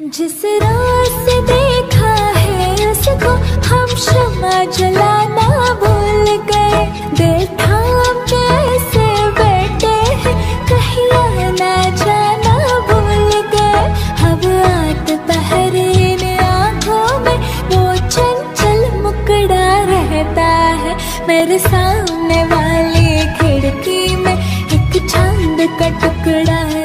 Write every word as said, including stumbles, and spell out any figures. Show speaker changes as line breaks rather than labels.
जिस रात से देखा है उसको हम शम्मा जलाना भूल गए। दिल थाम के ऐसे बैठे हैं कहीं आना जाना भूल गए। अब आठ पहर इन आँखों में वो चंचल मुकड़ा रहता है। मेरे सामने वाली खिड़की में एक चांद का टुकड़ा